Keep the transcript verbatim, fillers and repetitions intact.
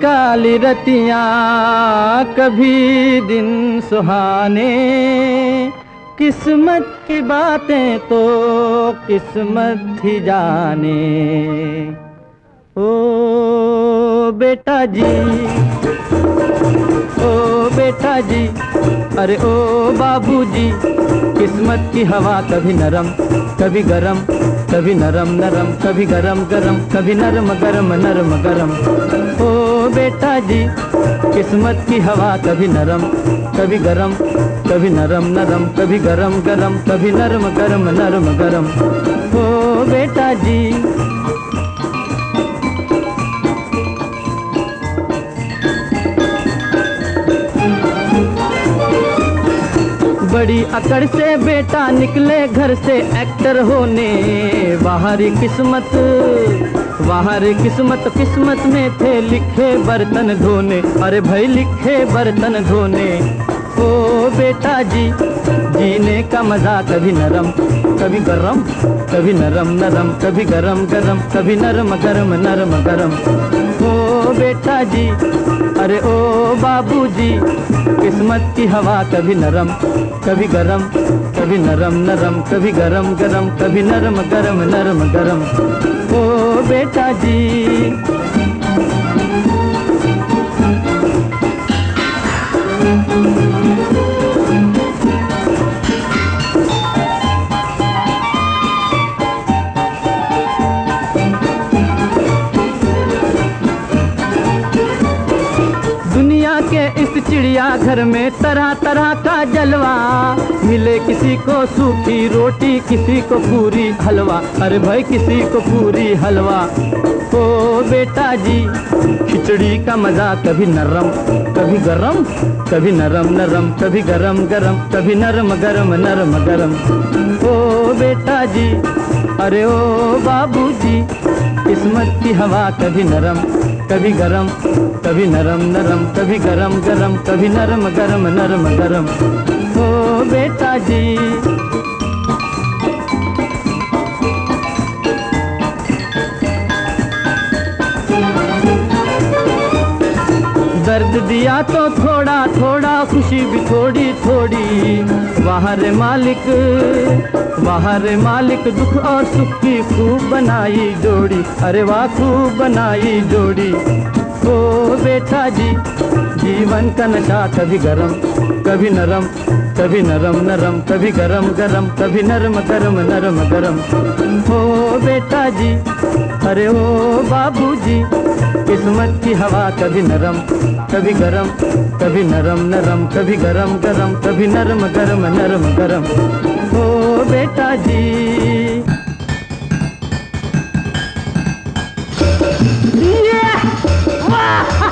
काली रतियां कभी दिन सुहाने, किस्मत की बातें तो किस्मत ही जाने। ओ बेटा जी, ओ बेटा जी, अरे ओ बाबूजी, किस्मत की हवा कभी नरम कभी गरम, कभी नरम नरम कभी गरम गरम, कभी नरम गरम नरम गरम। ओ बेटा जी, किस्मत की हवा कभी नरम कभी गरम, कभी नरम नरम कभी गरम गरम, कभी नरम गरम नरम गरम। ओ बेटा जी। बड़ी अकड़ से बेटा निकले घर से एक्टर होने, बाहरी किस्मत बाहरी किस्मत किस्मत में थे लिखे बर्तन धोने, अरे भाई लिखे बर्तन धोने। ओ बेटा जी, जीने का मजा कभी नरम कभी गरम, कभी नरम नरम कभी गरम गरम, कभी नरम गरम नरम गरम। ओ बेटा जी, अरे ओ बाबूजी, किस्मत की हवा कभी नरम कभी गरम, कभी नरम नरम कभी गरम गरम, कभी नरम गरम नरम गरम। ओ बेटा जी। दुनिया के इस चिड़िया घर में तरह तरह का जलवा, मिले किसी को सूखी रोटी किसी को पूरी हलवा, अरे भाई किसी को पूरी हलवा। ओ बेटा जी, खिचड़ी का मजा कभी नरम कभी गरम, कभी नरम नरम कभी गरम गरम, कभी नरम गरम नरम गरम। ओ बेटा जी, अरे ओ बाबूजी, किस्मत की हवा कभी नरम कभी गरम, कभी नरम नरम कभी गरम गरम, कभी नरम गरम नरम गरम। ओ बेटा जी। दर्द दिया तो थोड़ा थोड़ा, खुशी भी थोड़ी थोड़ी, वाह रे मालिक वाह रे मालिक, दुख और सुख की खूब बनाई जोड़ी, अरे वाह खूब बनाई जोड़ी। ओ बेटा जी, जीवन का नशा कभी गरम कभी नरम, कभी नरम नरम कभी गरम गरम, कभी नरम गरम नरम गरम। ओ बेटा जी, अरे ओ बाबूजी, किस्मत की हवा कभी नरम कभी गरम, कभी नरम नरम कभी गरम गरम, कभी नरम गरम नरम गरम। ओ बेटा जी। वाह!